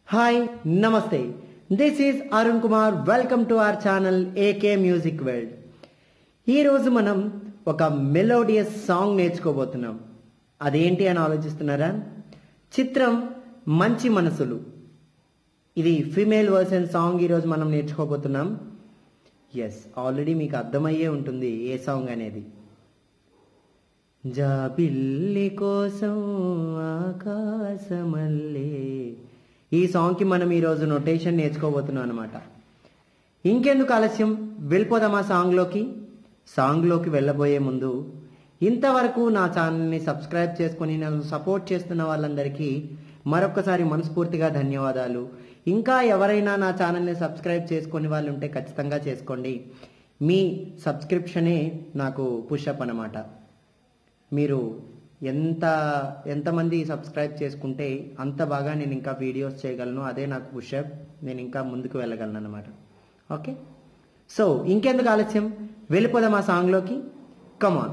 Hi నమస్తే, this is Arun Kumar. Welcome to our channel AK music world. ఈరోజు మనం ఒక మెలోడియస్ సాంగ్ నేర్చుకోబోతున్నాం. అదేంటి అని ఆలోచిస్తున్నారా? చిత్రం మంచి మనసులు. ఇది ఫీమేల్ వర్షన్ సాంగ్ ఈరోజు మనం నేర్చుకోబోతున్నాం. ఎస్, ఆల్రెడీ మీకు అర్థమయ్యే ఉంటుంది ఏ సాంగ్ అనేది. జాబిల్లి కోసం ఆకాశమల్లే, ఈ సాంగ్కి మనం ఈరోజు నొటేషన్ నేర్చుకోబోతున్నాం అనమాట. ఇంకెందుకు ఆలస్యం, వెళ్ళిపోదామా సాంగ్లోకి వెళ్ళబోయే ముందు ఇంతవరకు నా ఛానల్ని సబ్స్క్రైబ్ చేసుకుని నన్ను సపోర్ట్ చేస్తున్న వాళ్ళందరికీ మరొకసారి మనస్ఫూర్తిగా ధన్యవాదాలు. ఇంకా ఎవరైనా నా ఛానల్ని సబ్స్క్రైబ్ చేసుకుని వాళ్ళు ఉంటే ఖచ్చితంగా చేసుకోండి. మీ సబ్స్క్రిప్షనే నాకు పుషప్ అనమాట. మీరు ఎంతమంది సబ్స్క్రైబ్ చేసుకుంటే అంత బాగా నేను ఇంకా వీడియోస్ చేయగలను. అదే నాకు పుషప్, నేను ఇంకా ముందుకు వెళ్ళగలను అనమాట. ఓకే, సో ఇంకెందుకు ఆలస్యం, వెళ్ళిపోదాం ఆ సాంగ్లోకి. కమాన్.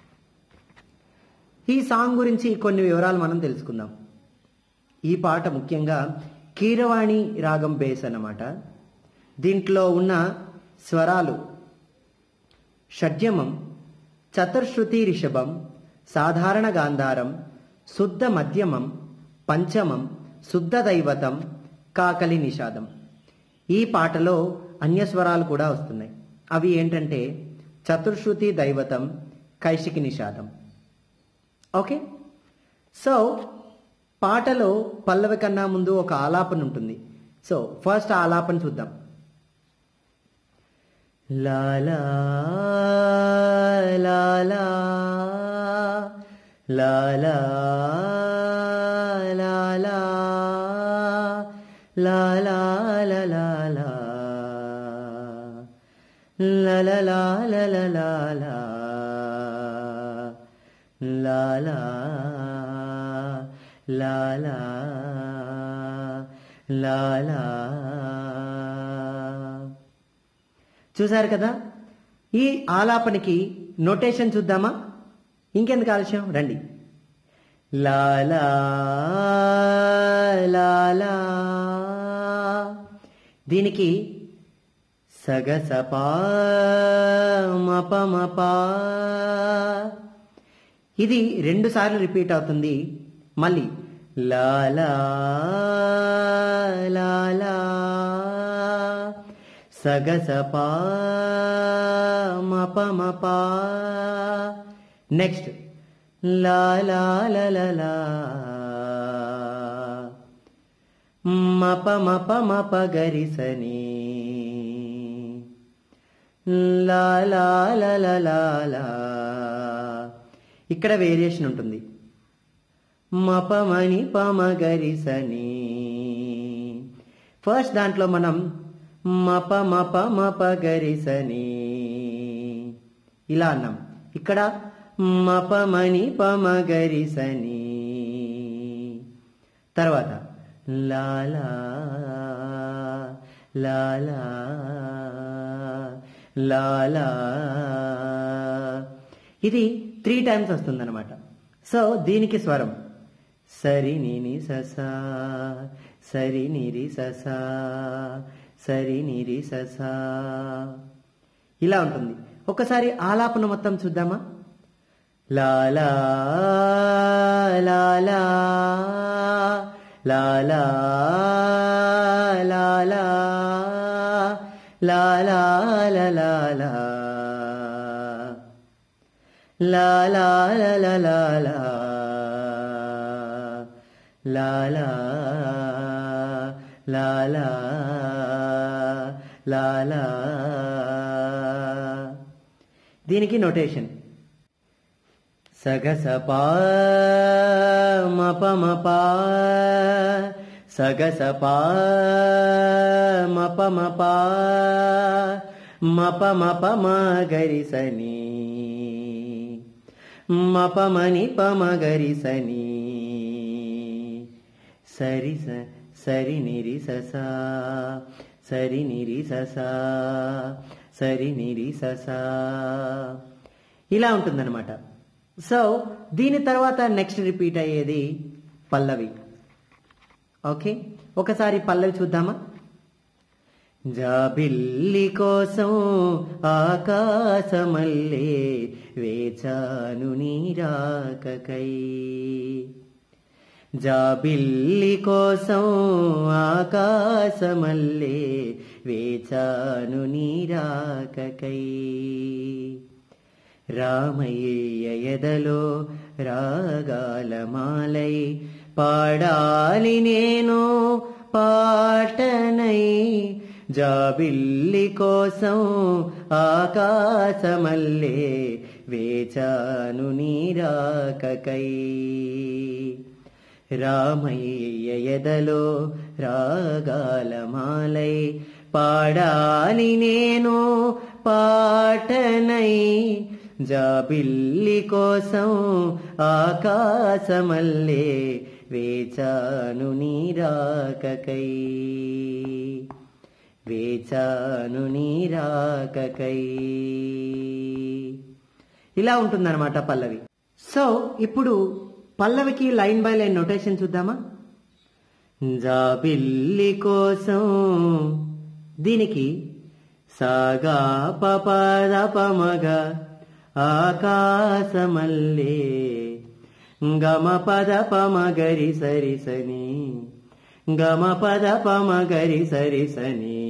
ఈ సాంగ్ గురించి కొన్ని వివరాలు మనం తెలుసుకుందాం. ఈ పాట ముఖ్యంగా కీరవాణి రాగం బేస్ అన్నమాట. దీంట్లో ఉన్న స్వరాలు షడ్జమం, చతుర్శ్రుతి రిషభం, సాధారణ గాంధారం, శుద్ధ మధ్యమం, పంచమం, శుద్ధ దైవతం, కాకలి నిషాదం. ఈ పాటలో అన్యస్వరాలు కూడా వస్తున్నాయి. అవి ఏంటంటే చతుర్శ్రుతి దైవతం, కైశికి నిషాదం. ఓకే, సో పాటలో పల్లవి కన్నా ముందు ఒక ఆలాపన ఉంటుంది. సో ఫస్ట్ ఆలాపన చూద్దాం. లాలా లాలా లాలా లాలా లాలా లాలా లాలా లాలా లాలా లాలా లాలా. చూసారు కదా? ఈ ఆలాపనకి నొటేషన్ చూద్దామా? ఇంకెందుకు ఆలస్యం, రండి. లాలా లాలా, దీనికి సగసపా మపమపా, ఇది 2 సార్లు రిపీట్ అవుతుంది. మళ్ళీ లాలా లాలా, సగసపా మపమపా. నెక్స్ట్ లాలా లాలా, మపమప మపగరిసని, లాలా లాలా. ఇక్కడ వేరియేషన్ ఉంటుంది. మపమని పమగరిసని. ఫస్ట్ దాంట్లో మనం మప మప మపగరిసని ఇలా అన్నాం. ఇక్కడ మపమని పమగరిసని. తర్వాత లాలా లాలా లాలా, ఇది 3 టైమ్స్ వస్తుంది అనమాట. సో దీనికి స్వరం సరి నిని ససా, సరి నిరి ససా, సరి నిరి ససా, ఇలా ఉంటుంది. ఒకసారి ఆలాపన మొత్తం చూద్దామా? లాలా లాలా లాలా లాలా లాలా లాలా లాలా లాలా లాలా లాలా లాలా. దీనికి నొటేషన్ సగసపా మపమపా, సగసపా మపమపా, మపమప మగరిసని, మపమని పమగరిసని, సరి సరి నిరి ససా, సరి నిరి ససా, సరి నిరి ససా, ఇలా ఉంటుందన్నమాట. సో దీని తర్వాత నెక్స్ట్ రిపీట్ అయ్యేది పల్లవి. ఓకే, ఒకసారి పల్లవి చూద్దామా. జాబిల్లి కోసం ఆకాశమల్లే వేచాను నీరాకకై. జాబిల్లి కోసం ఆకాశమల్లే వేచాను నీరాకకై. రామయ్య ఎదలో రాగాలమాలై పాడాలి నేను పాటనై. జాబిల్లి కోసం ఆకాశమల్లే వేచాను నీరాకకై. రామయ్య ఎదలో రాగాలమాలై పాడాలి నేను పాటనై. జాబిల్లి కోసం ఆకాశమల్లే వేచాను నీరాకకై. వేచాను నీరాకకై. ఇలా ఉంటుందన్నమాట పల్లవి. సో ఇప్పుడు పల్లవికి లైన్ బై లైన్ నోటేషన్ చూద్దామా. జాబిల్లి కోసం, దీనికి సాగా పపద పమగ ఆకాశమల్లే గమ పద పమగరి సరిసని గమ పద పమగరి సరిసని.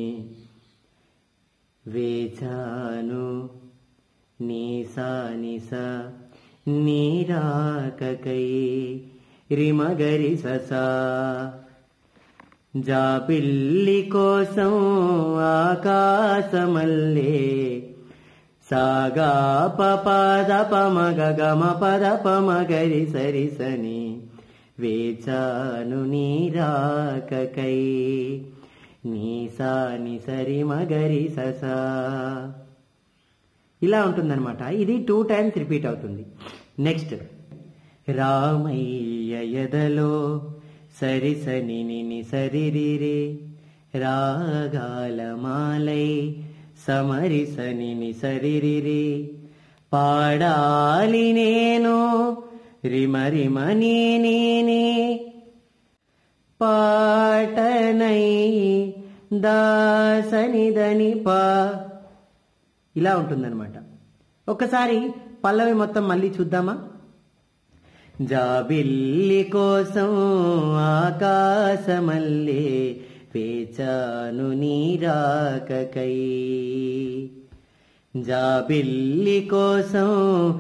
వేచాను నీసా నిస నీరాకకై రిమగరి ససా. జాబిల్లి కోసం ఆకాశమల్లే సాగా పపద పమగ గమ పద పమగరి సరిసని. వేచాను నీరాకకై నీసా నిసరి మగరి ససా. ఇలా ఉంటుందన్నమాట. ఇది 2 times రిపీట్ అవుతుంది. నెక్స్ట్, రామయ్య ఎదలో సరిసని నిని సరిరిరే రాగాలమాలై సమరిసని నిసరిరిరే పాడాలి నేను రిమరిమని నీని పాటనై దాసనిదని పా. ఇలా ఉంటుందన్నమాట. ఒకసారి పల్లవి మొత్తం మళ్ళీ చూద్దామా. జాబిల్లి కోసం ఆకాశమల్లే వేచాను నీరాకకై. జాబిల్లి కోసం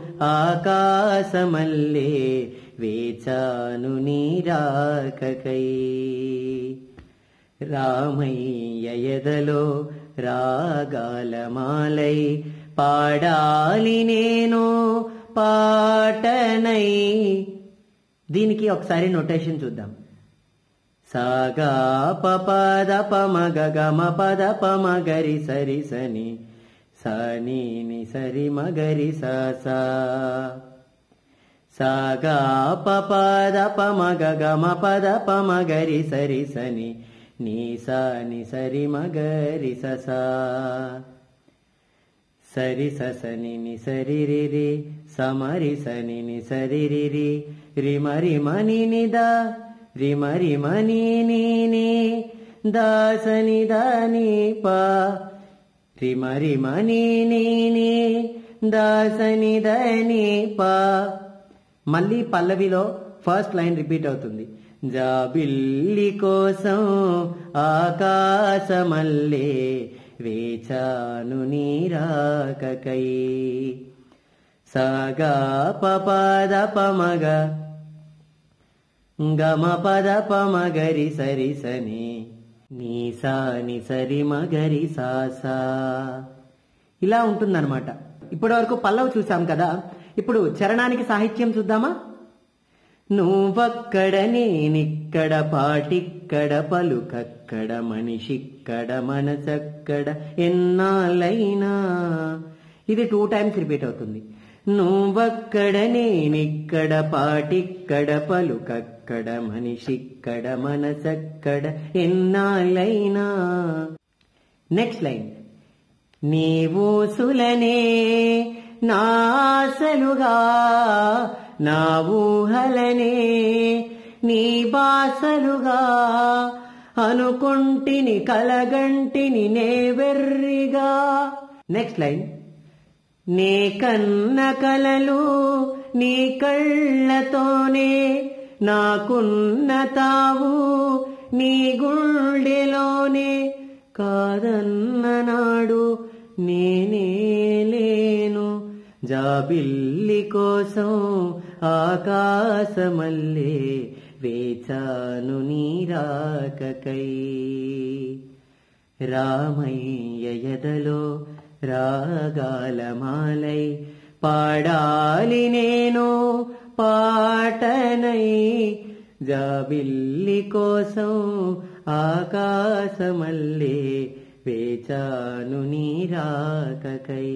ఆకాశమల్లే వేచాను నీరాకకై. రామయ్య ఎదలో రాగాలమాలై పాడాలి నేను పాటనై. దీనికి ఒకసారి నోటేషన్ చూద్దాం. సాగా పపద పమగ గమ పద పమగరి సరిసని సని నిసరి మగరి ససా. సాగా పపద పమగ గమ పద పమగరి సరిసని నీసా నిసరి మగరి ససా. సరి ససని నిసరి రిరి సమరి సని నిసరి రిరి రిమరి మని నిదా రిమరి మని నీని దాసని దాని పా. రిమరి మని నీని దాసని దని పా. మళ్ళీ పల్లవిలో ఫస్ట్ లైన్ రిపీట్ అవుతుంది. జాబిల్లి కోసం ఆకాశమల్లే వేచాను నీరాకకై. సాగా పపద పమగ గమ పద పమగరి సరిసని నీసా నిసరి మగరి సాసా. ఇలా ఉంటుందన్నమాట. ఇప్పటి వరకు పల్లవి చూసాం కదా. ఇప్పుడు చరణానికి సాహిత్యం చూద్దామా. నువ్వక్కడ నేనిక్కడ పాటిక్కడ పలుకక్కడ మనిషిక్కడ మనసక్కడ ఎన్నాళ్ళైనా. ఇది 2 times రిపీట్ అవుతుంది. నువ్వక్కడ నేనిక్కడ పాటిక్కడ పలుకక్కడ మనిషిక్కడ మనసక్కడ ఎన్నాళ్ళైనా. నెక్స్ట్ లైన్, నీవూసులనే నాసలుగా నా ఊహలనే నీ బాసలుగా అనుకుంటిని కలగంటిని నే వెర్రిగా. నెక్స్ట్ లైన్, నే కన్న కలలు నీ కళ్ళతోనే నాకున్న తావు నీ గుండెలోనే కాదన్న నాడు నేనే లేను జాబిల్లి కోసం ఆకాశమల్లే వేచాను నీ రాకకై. రామయ్య ఎదలో రాగాలమాలై పాడాలి నేను పాటనై జాబిల్లి కోసం ఆకాశమల్లే వేచాను నీ రాకకై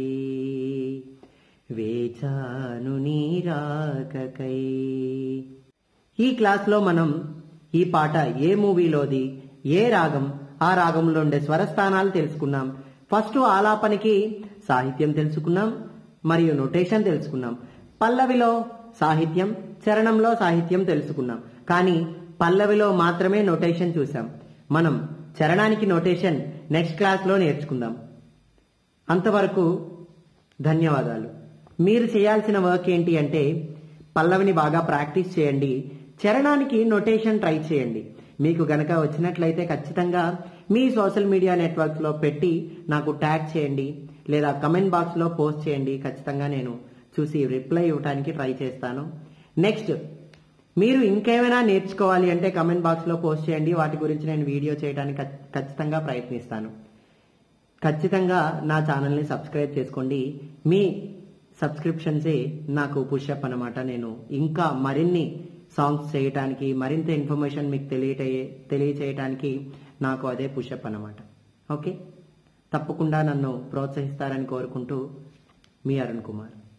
వేచాను నీ రాకకై. ఈ క్లాస్లో మనం ఈ పాట ఏ మూవీలోది, ఏ రాగం, ఆ రాగంలో ఉండే స్వరస్థానాలు తెలుసుకున్నాం. ఫస్ట్ ఆలాపనకి సాహిత్యం తెలుసుకున్నాం మరియు నొటేషన్ తెలుసుకున్నాం. పల్లవిలో సాహిత్యం, చరణంలో సాహిత్యం తెలుసుకున్నాం. కానీ పల్లవిలో మాత్రమే నొటేషన్ చూసాం. మనం చరణానికి నొటేషన్ నెక్స్ట్ క్లాస్లో నేర్చుకుందాం. అంతవరకు ధన్యవాదాలు. మీరు చేయాల్సిన వర్క్ ఏంటి అంటే పల్లవిని బాగా ప్రాక్టీస్ చేయండి, చరణానికి నొటేషన్ ట్రై చేయండి. మీకు గనక వచ్చినట్లయితే ఖచ్చితంగా మీ సోషల్ మీడియా నెట్వర్క్స్లో పెట్టి నాకు ట్యాగ్ చేయండి లేదా కమెంట్ బాక్స్లో పోస్ట్ చేయండి. ఖచ్చితంగా నేను చూసి రిప్లై ఇవ్వడానికి ట్రై చేస్తాను. నెక్స్ట్ మీరు ఇంకేమైనా నేర్చుకోవాలి అంటే కమెంట్ బాక్స్లో పోస్ట్ చేయండి. వాటి గురించి నేను వీడియో చేయడానికి ఖచ్చితంగా ప్రయత్నిస్తాను. ఖచ్చితంగా నా ఛానల్ని సబ్స్క్రైబ్ చేసుకోండి. మీ సబ్స్క్రిప్షన్సే నాకు పుషప్ అన్నమాట. నేను ఇంకా మరిన్ని సాంగ్స్ చేయటానికి, మరింత ఇన్ఫర్మేషన్ మీకు తెలియచేయటానికి నాకు అదే పుషప్ అన్నమాట. ఓకే, తప్పకుండా నన్ను ప్రోత్సహిస్తారని కోరుకుంటూ మీ అరుణ్ కుమార్.